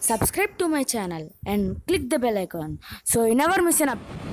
subscribe to my channel and click the bell icon so you never miss an update.